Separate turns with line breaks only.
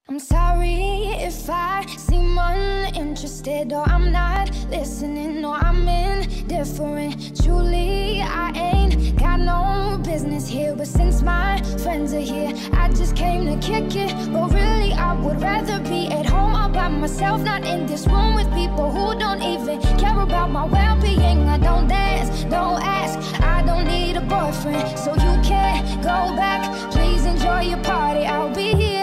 I'm sorry if I seem uninterested, or I'm not listening, or I'm indifferent. Truly, I ain't got no business here, but since my friends are here, I just came to kick it. But really, I would rather be at home all by myself, not in this room with people who don't even care about my well-being. I don't dance, don't ask, I don't need a boyfriend, so you can't go back. Please enjoy your party, I'll be here